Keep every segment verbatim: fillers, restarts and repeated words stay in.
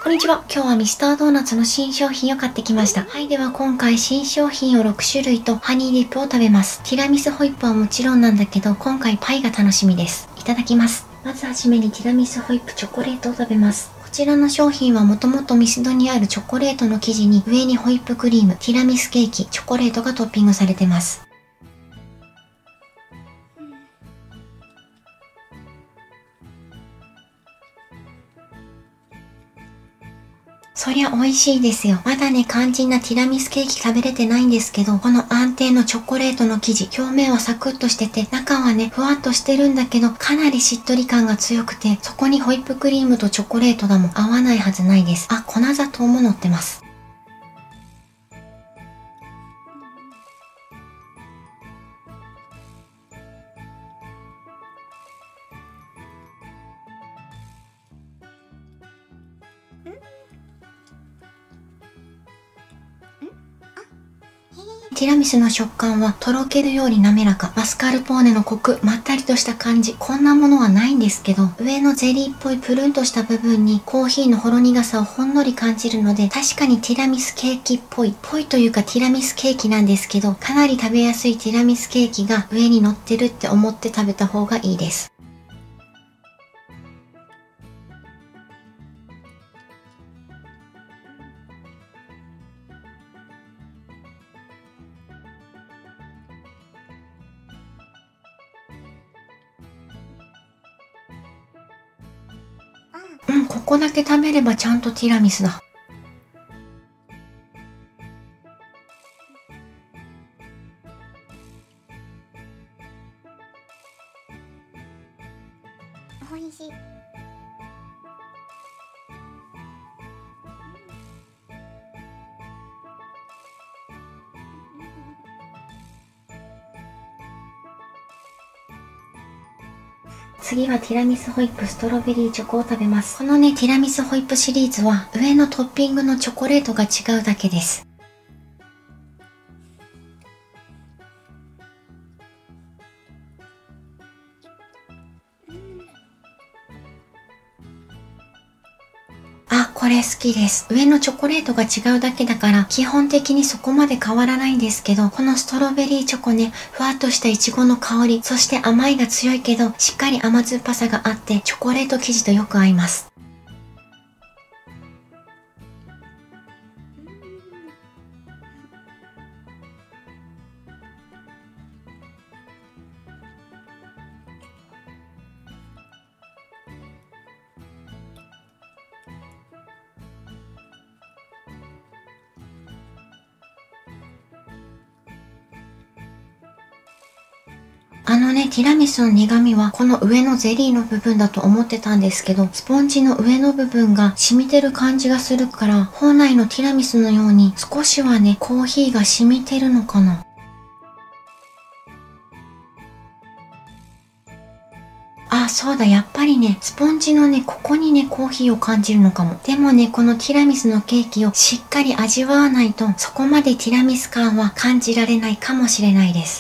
こんにちは。今日はミスタードーナツの新商品を買ってきました。はい、では今回新商品をろくしゅるいとハニーディップを食べます。ティラミスホイップはもちろんなんだけど、今回パイが楽しみです。いただきます。まずはじめにティラミスホイップチョコレートを食べます。こちらの商品はもともとミスドにあるチョコレートの生地に上にホイップクリーム、ティラミスケーキ、チョコレートがトッピングされてます。そりゃ美味しいですよ。まだね、肝心なティラミスケーキ食べれてないんですけど、この安定のチョコレートの生地、表面はサクッとしてて、中はね、ふわっとしてるんだけど、かなりしっとり感が強くて、そこにホイップクリームとチョコレートだもん合わないはずないです。あ、粉砂糖も乗ってます。ティラミスの食感はとろけるように滑らか。マスカルポーネのコク、まったりとした感じ。こんなものはないんですけど、上のゼリーっぽいプルンとした部分にコーヒーのほろ苦さをほんのり感じるので、確かにティラミスケーキっぽい。ぽいというかティラミスケーキなんですけど、かなり食べやすいティラミスケーキが上に乗ってるって思って食べた方がいいです。うん、ここだけ食べればちゃんとティラミスだ。 おいしい。 次はティラミスホイップストロベリーチョコを食べます。このね、ティラミスホイップシリーズは上のトッピングのチョコレートが違うだけです。あ、これ好きです。上のチョコレートが違うだけだから、基本的にそこまで変わらないんですけど、このストロベリーチョコね、ふわっとしたイチゴの香り、そして甘いが強いけど、しっかり甘酸っぱさがあって、チョコレート生地とよく合います。あのね、ティラミスの苦味はこの上のゼリーの部分だと思ってたんですけど、スポンジの上の部分が染みてる感じがするから、本来のティラミスのように少しはね、コーヒーが染みてるのかな。あ、そうだ、やっぱりね、スポンジのね、ここにね、コーヒーを感じるのかも。でもね、このティラミスのケーキをしっかり味わわないと、そこまでティラミス感は感じられないかもしれないです。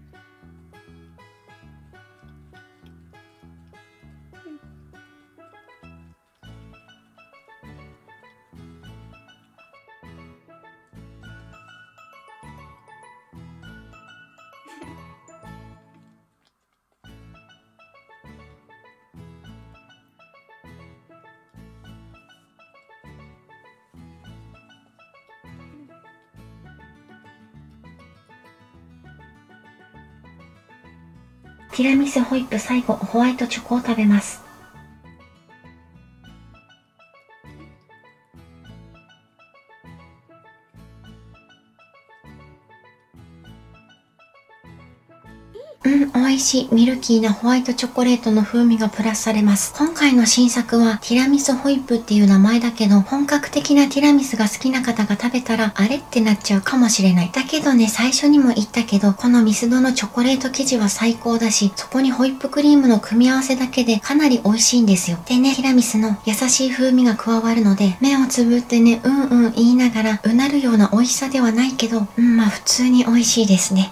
ティラミスホイップ最後、ホワイトチョコを食べます。うん、美味しい。ミルキーなホワイトチョコレートの風味がプラスされます。今回の新作はティラミスホイップっていう名前だけど、本格的なティラミスが好きな方が食べたら、あれってなっちゃうかもしれない。だけどね、最初にも言ったけど、このミスドのチョコレート生地は最高だし、そこにホイップクリームの組み合わせだけでかなり美味しいんですよ。でね、ティラミスの優しい風味が加わるので、目をつぶってね、うんうん言いながら、うなるような美味しさではないけど、うん、まあ普通に美味しいですね。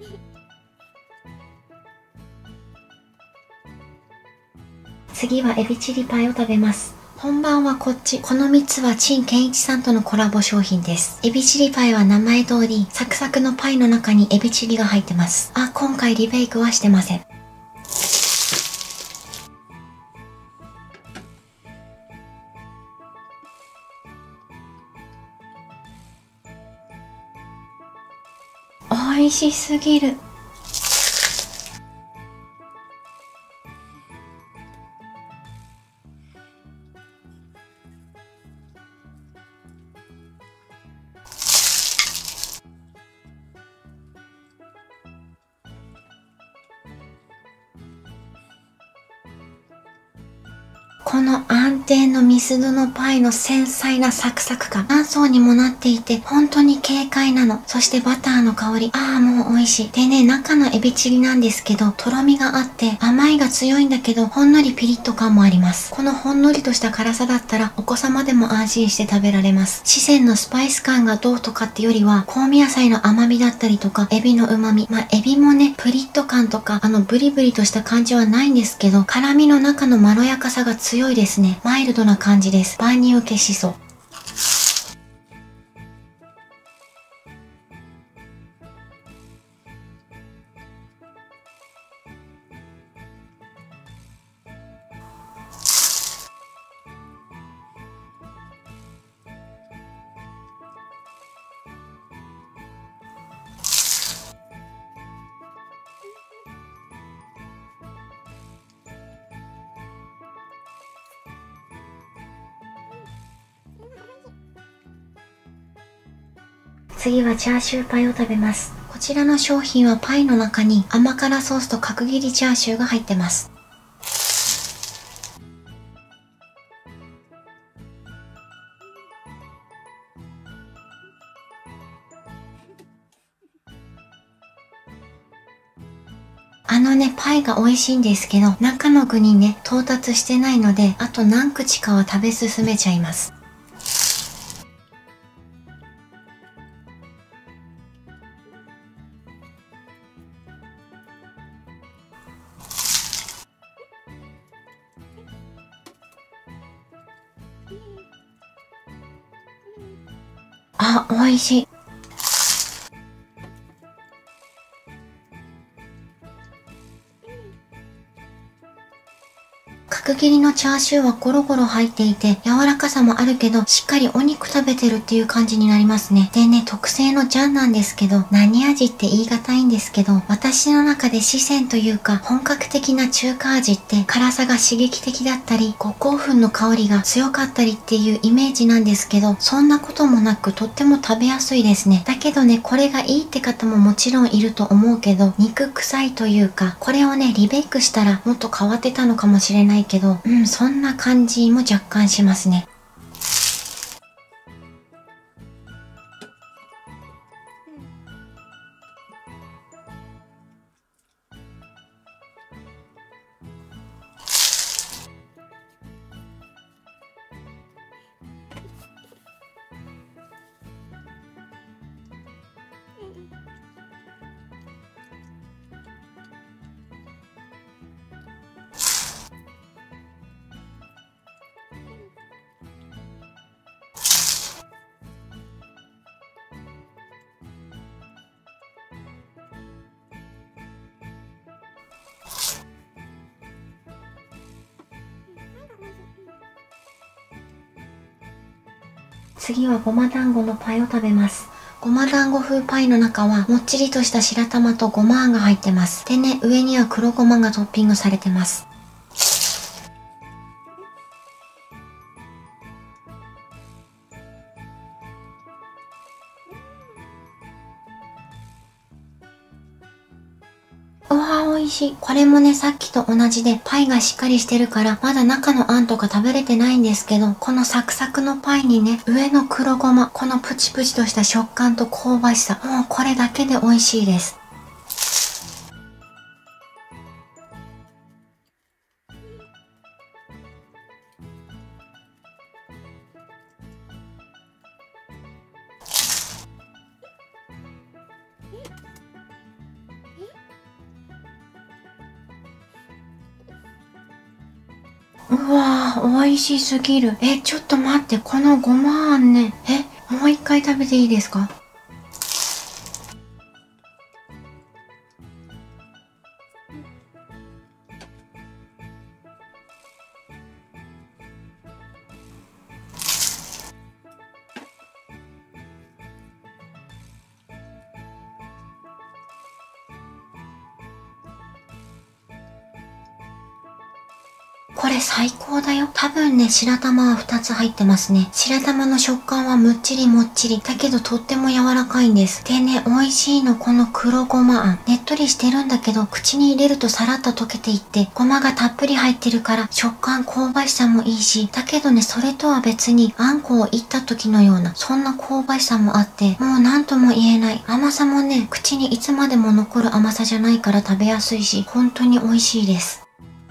次はエビチリパイを食べます。本番はこっち。このみっつは陳健一さんとのコラボ商品です。エビチリパイは名前通り、サクサクのパイの中にエビチリが入ってます。あ、今回リベイクはしてません。美味しすぎる。この安定のミスドのパイの繊細なサクサク感。何層にもなっていて、本当に軽快なの。そしてバターの香り。ああ、もう美味しい。でね、中のエビチリなんですけど、とろみがあって、甘いが強いんだけど、ほんのりピリッと感もあります。このほんのりとした辛さだったら、お子様でも安心して食べられます。四川のスパイス感がどうとかってよりは、香味野菜の甘みだったりとか、エビの旨味。まあ、エビもね、プリッと感とか、あの、ブリブリとした感じはないんですけど、辛みの中のまろやかさが強い強いですね。マイルドな感じです。万人受けしそう。次はチャーシューパイを食べます。こちらの商品はパイの中に甘辛ソースと角切りチャーシューが入ってます。あのね、パイが美味しいんですけど、中の具にね、到達してないので、あと何口かは食べ進めちゃいます。あ、美味しい。角切りのチャーシューはゴロゴロ入っていて、柔らかさもあるけど、しっかりお肉食べてるっていう感じになりますね。でね、特製のジャンなんですけど、何味って言い難いんですけど、私の中で四川というか、本格的な中華味って辛さが刺激的だったり、五香粉の香りが強かったりっていうイメージなんですけど、そんなこともなくとっても食べやすいですね。だけどね、これがいいって方ももちろんいると思うけど、肉臭いというか、これをね、リベイクしたらもっと変わってたのかもしれないけど、うん、そんな感じも若干しますね。次はごま団子のパイを食べます。ごま団子風パイの中はもっちりとした白玉とごまあんが入ってます。でね、上には黒ごまがトッピングされてます。うわー美味しい。これもね、さっきと同じでパイがしっかりしてるから、まだ中のあんとか食べれてないんですけど、このサクサクのパイにね、上の黒ごま、このプチプチとした食感と香ばしさ、もうこれだけで美味しいです。 うわー、美味しすぎる。え、ちょっと待って、このごまあんね。え、もう一回食べていいですか？これ最高だよ。多分ね、白玉はふたつ入ってますね。白玉の食感はむっちりもっちり。だけどとっても柔らかいんです。でね、美味しいのこの黒ごまあん。ねっとりしてるんだけど、口に入れるとさらっと溶けていって、ごまがたっぷり入ってるから、食感香ばしさもいいし、だけどね、それとは別に、あんこをいった時のような、そんな香ばしさもあって、もうなんとも言えない。甘さもね、口にいつまでも残る甘さじゃないから食べやすいし、本当に美味しいです。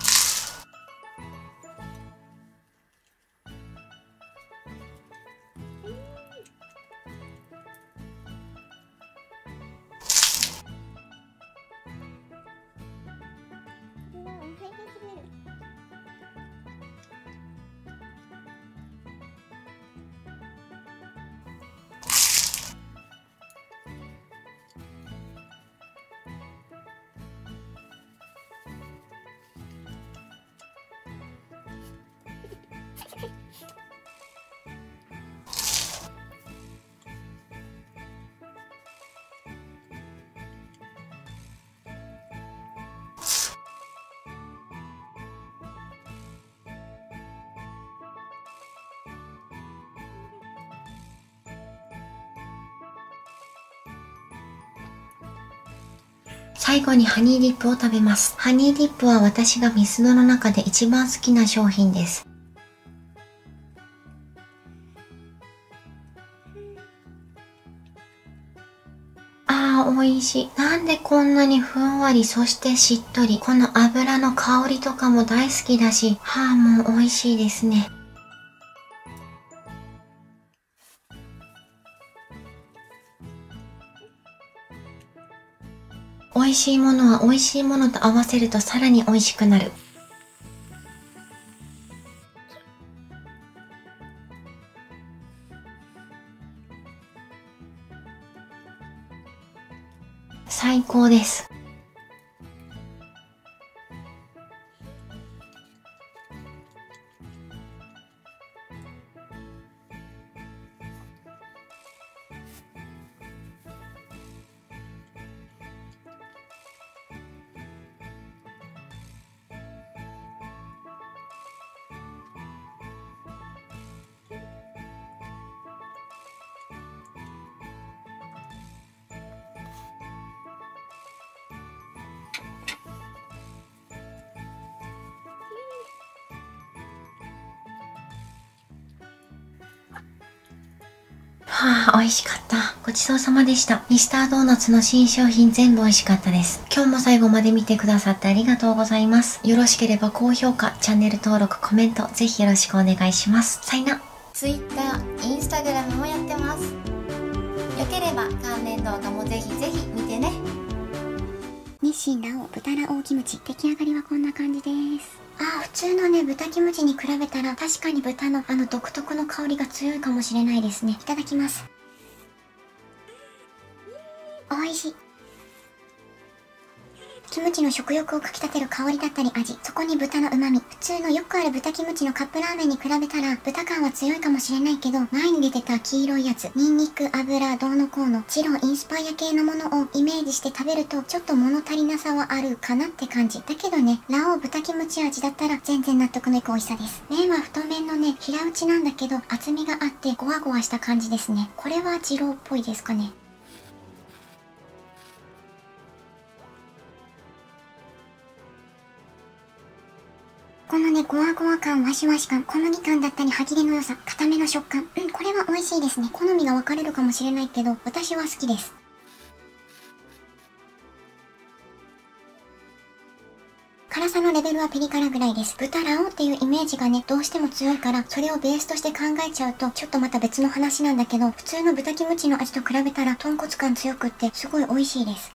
最後にハニーディップを食べます。ハニーディップは私がミスドの中で一番好きな商品です。あー、美味しい。なんでこんなにふんわり、そしてしっとり。この油の香りとかも大好きだし、はあ、もう美味しいですね。美味しいものは美味しいものと合わせるとさらに美味しくなる。最高です。はあ、美味しかった。ごちそうさまでした。ミスタードーナツの新商品全部美味しかったです。今日も最後まで見てくださってありがとうございます。よろしければ高評価、チャンネル登録、コメント、ぜひよろしくお願いします。さよなら。Twitter、Instagram もやってます。よければ関連動画もぜひぜひ見てね。 日清ラオウ豚ラオウキムチ、出来上がりはこんな感じです。ああ、普通のね、豚キムチに比べたら確かに豚のあの独特の香りが強いかもしれないですね。いただきます。おいしい。キムチの食欲をかきたてる香りだったり味、そこに豚の旨味。普通のよくある豚キムチのカップラーメンに比べたら豚感は強いかもしれないけど、前に出てた黄色いやつ、ニンニク、油、どうのこうの、チロインスパイア系のものをイメージして食べるとちょっと物足りなさはあるかなって感じ。だけどね、ラオウ豚キムチ味だったら全然納得のいく美味しさです。麺は太麺のね、平打ちなんだけど厚みがあってゴワゴワした感じですね。これは二郎っぽいですかね。このね、ゴワゴワ感、ワシワシ感、小麦感だったり歯切れの良さ、固めの食感。うん、これは美味しいですね。好みが分かれるかもしれないけど、私は好きです。辛さのレベルはピリ辛ぐらいです。豚ラオウっていうイメージがね、どうしても強いから、それをベースとして考えちゃうと、ちょっとまた別の話なんだけど、普通の豚キムチの味と比べたら、豚骨感強くって、すごい美味しいです。